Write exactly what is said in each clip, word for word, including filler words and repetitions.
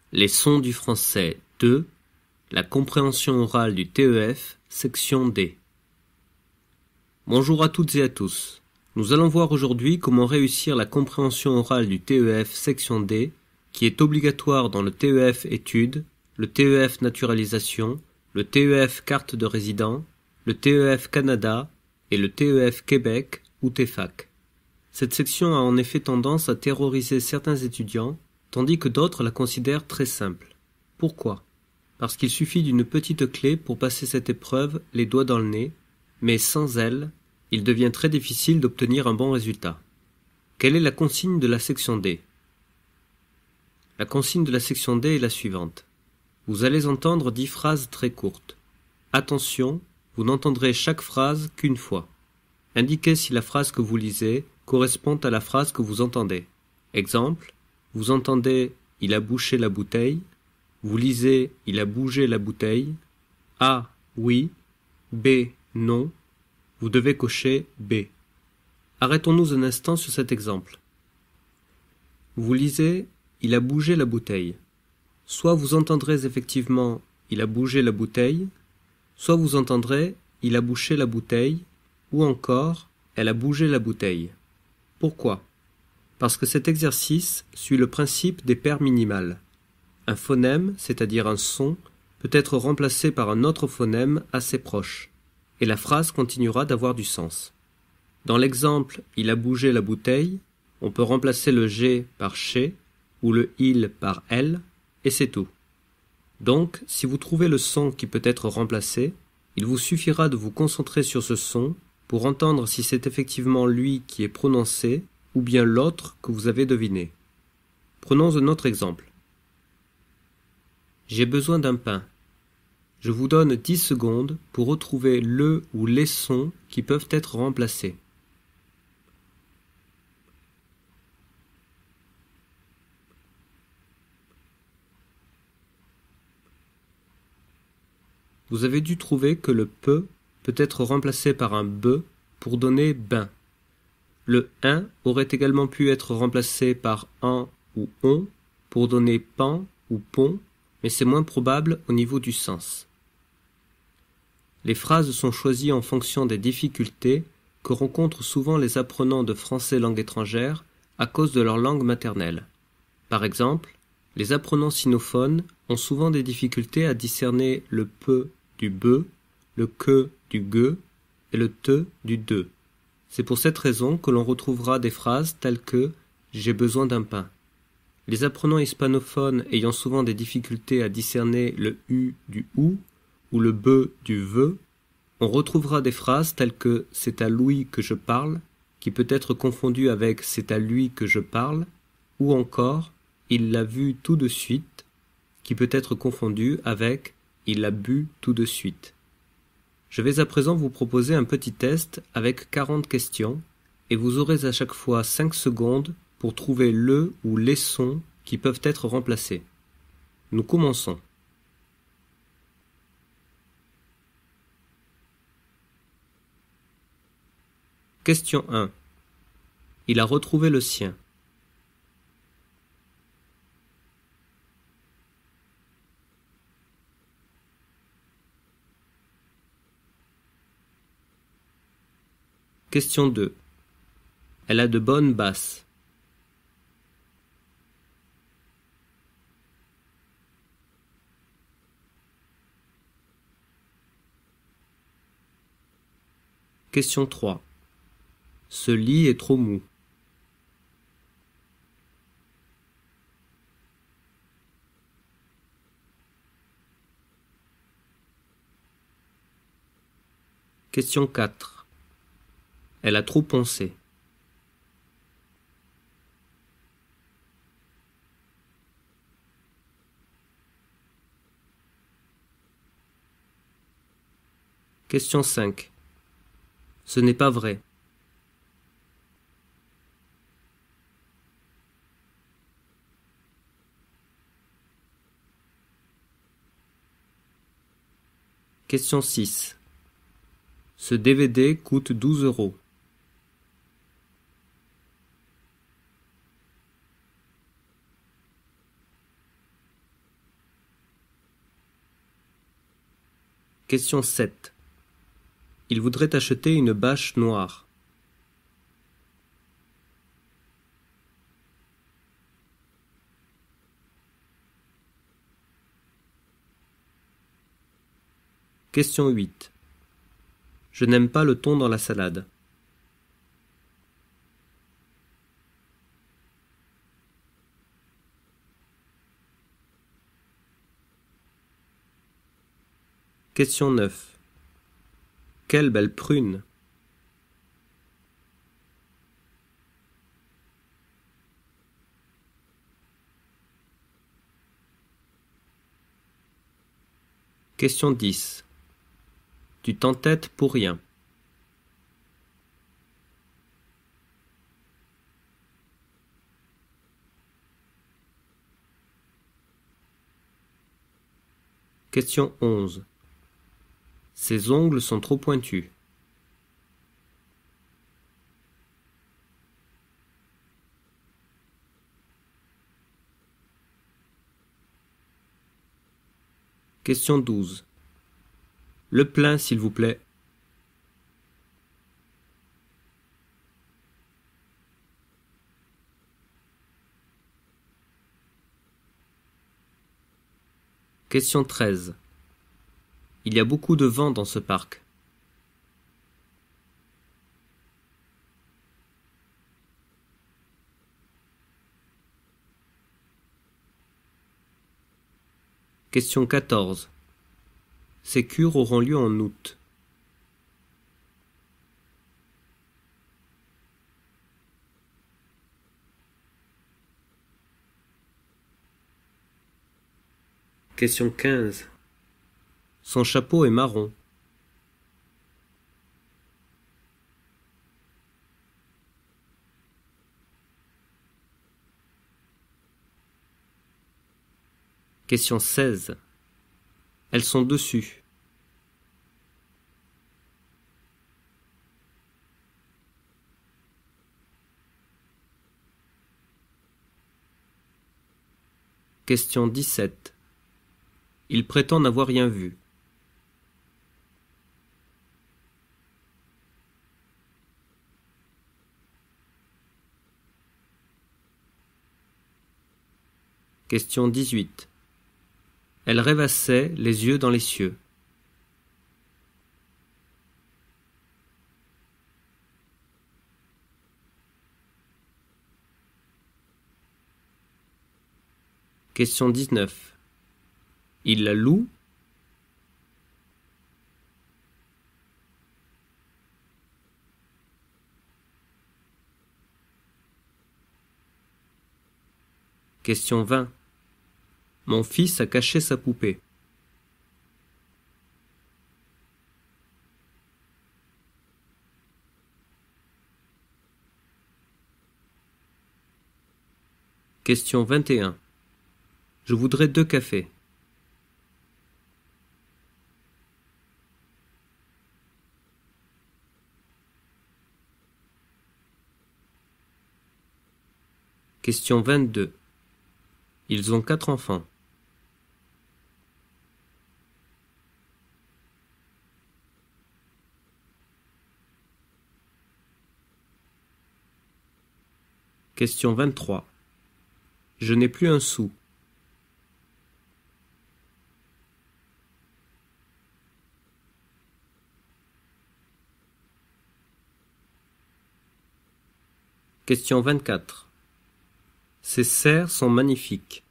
Les sons du français deux, la compréhension orale du T E F, section D. Bonjour à toutes et à tous. Nous allons voir aujourd'hui comment réussir la compréhension orale du T E F section D, qui est obligatoire dans le T E F études, le T E F naturalisation, le T E F carte de résident, le T E F Canada et le T E F Québec ou T F A C. Cette section a en effet tendance à terroriser certains étudiants, tandis que d'autres la considèrent très simple. Pourquoi ? Parce qu'il suffit d'une petite clé pour passer cette épreuve les doigts dans le nez, mais sans elle, il devient très difficile d'obtenir un bon résultat. Quelle est la consigne de la section D ? La consigne de la section D est la suivante. Vous allez entendre dix phrases très courtes. Attention, vous n'entendrez chaque phrase qu'une fois. Indiquez si la phrase que vous lisez correspond à la phrase que vous entendez. Exemple, vous entendez « il a bouché la bouteille », vous lisez « il a bougé la bouteille », A, oui, B, non, vous devez cocher B. Arrêtons-nous un instant sur cet exemple. Vous lisez « il a bougé la bouteille ». Soit vous entendrez effectivement « il a bougé la bouteille », soit vous entendrez « il a bouché la bouteille » ou encore « elle a bougé la bouteille ». Pourquoi ? Parce que cet exercice suit le principe des paires minimales. Un phonème, c'est-à-dire un son, peut être remplacé par un autre phonème assez proche, et la phrase continuera d'avoir du sens. Dans l'exemple « il a bougé la bouteille », on peut remplacer le « G » par « chez » ou le « il » par « elle », et c'est tout. Donc, si vous trouvez le son qui peut être remplacé, il vous suffira de vous concentrer sur ce son pour entendre si c'est effectivement lui qui est prononcé ou bien l'autre que vous avez deviné. Prenons un autre exemple. J'ai besoin d'un pain. Je vous donne dix secondes pour retrouver le ou les sons qui peuvent être remplacés. Vous avez dû trouver que le « peu » peut être remplacé par un « be » pour donner « bain ». Le « un » aurait également pu être remplacé par « un » ou « on » pour donner « pan » ou « pont », mais c'est moins probable au niveau du sens. Les phrases sont choisies en fonction des difficultés que rencontrent souvent les apprenants de français langue étrangère à cause de leur langue maternelle. Par exemple, les apprenants sinophones ont souvent des difficultés à discerner le « peu » du « be », le « que » du « ge » et le « te » du « de ». C'est pour cette raison que l'on retrouvera des phrases telles que « j'ai besoin d'un pain ». Les apprenants hispanophones ayant souvent des difficultés à discerner le « u » du « ou » ou le « be » du « ve », on retrouvera des phrases telles que « c'est à Louis que je parle », qui peut être confondu avec « c'est à lui que je parle », ou encore « il l'a vu tout de suite », qui peut être confondu avec « il l'a bu tout de suite ». Je vais à présent vous proposer un petit test avec quarante questions et vous aurez à chaque fois cinq secondes pour trouver le ou les sons qui peuvent être remplacés. Nous commençons. Question un. Il a retrouvé le sien. Question deux. Elle a de bonnes basses. Question trois. Ce lit est trop mou. Question quatre. Elle a trop poncé. Question cinq. Ce n'est pas vrai. Question six. Ce D V D coûte douze euros. Question sept. Il voudrait acheter une bâche noire. Question huit. Je n'aime pas le thon dans la salade. Question neuf. Quelle belle prune! Question dix. Tu t'entêtes pour rien. Question onze. Ses ongles sont trop pointus. Question douze. Le plein, s'il vous plaît. Question treize. Il y a beaucoup de vent dans ce parc. Question quatorze. Ces cures auront lieu en août. Question quinze. Son chapeau est marron. Question seize. Elles sont dessus. Question dix-sept. Il prétend n'avoir rien vu. Question dix-huit. Elle rêvassait, les yeux dans les cieux. Question dix-neuf. Il la loue? Question vingt. Mon fils a caché sa poupée. Question vingt et un. Je voudrais deux cafés. Question vingt-deux. Ils ont quatre enfants. Question vingt-trois. Je n'ai plus un sou. Question vingt-quatre. Ces cerfs sont magnifiques.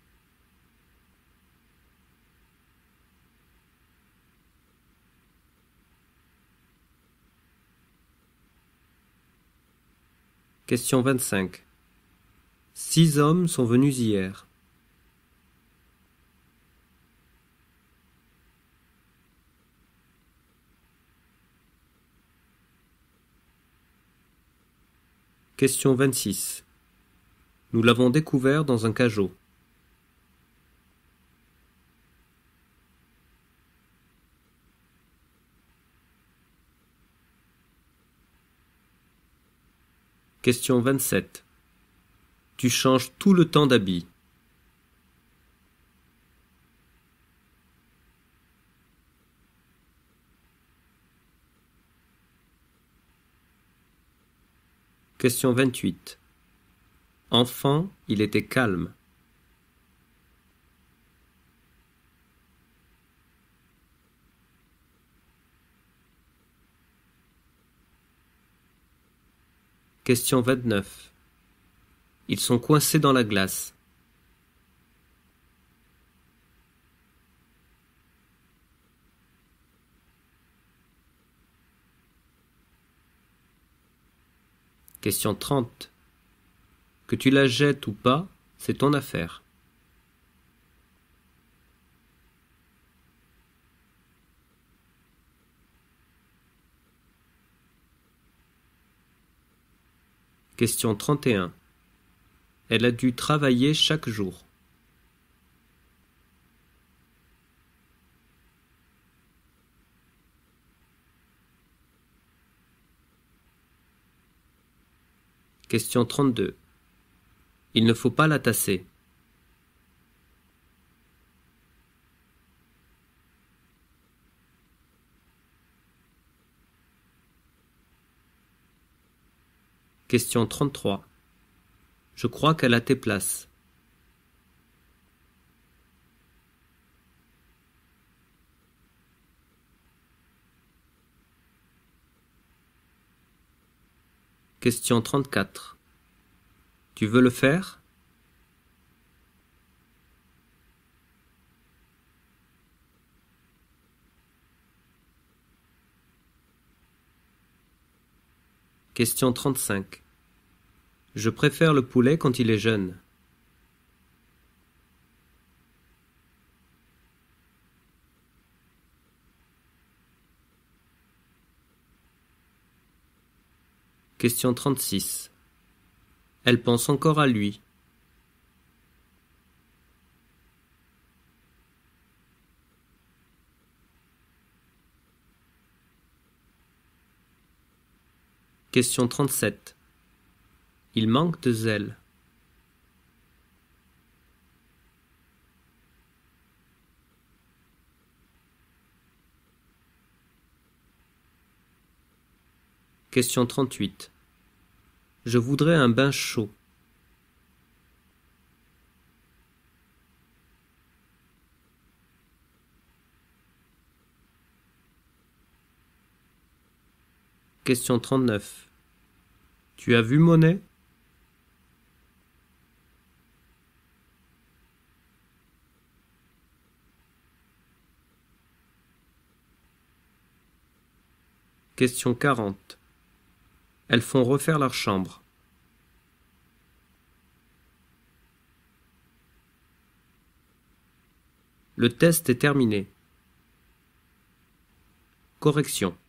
Question vingt-cinq. Six hommes sont venus hier. Question vingt-six. Nous l'avons découvert dans un cajot. Question vingt-sept. Tu changes tout le temps d'habit. Question vingt-huit. Enfant, il était calme. Question vingt-neuf. Ils sont coincés dans la glace. Question trente. Que tu la jettes ou pas, c'est ton affaire. Question trente et un. Elle a dû travailler chaque jour. Question trente-deux. Il ne faut pas la tasser. Question trente-trois. Je crois qu'elle a tes places. Question trente-quatre. Tu veux le faire? Question trente-cinq. Je préfère le poulet quand il est jeune. Question trente-six. Elle pense encore à lui. Question trente-sept. Il manque de zèle. Question trente-huit. Je voudrais un bain chaud. Question trente-neuf. Tu as vu Monet? Question quarante. Elles font refaire leur chambre. Le test est terminé. Correction.